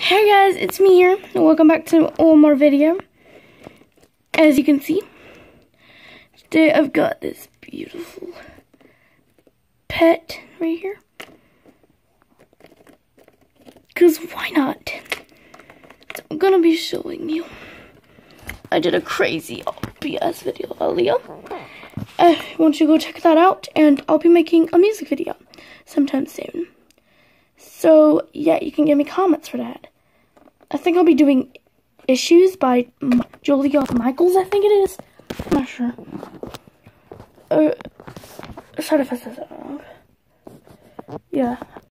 Hey guys, it's me here. Welcome back to one more video. As you can see, today I've got this beautiful pet right here. Cause why not? So I'm gonna be showing you. I did a crazy BS video earlier. I want you to go check that out, and I'll be making a music video sometime soon. So yeah, you can give me comments for that. I think I'll be doing Issues by Julia Michaels, I think it is. I'm not sure. Sorry if I said that wrong. Yeah,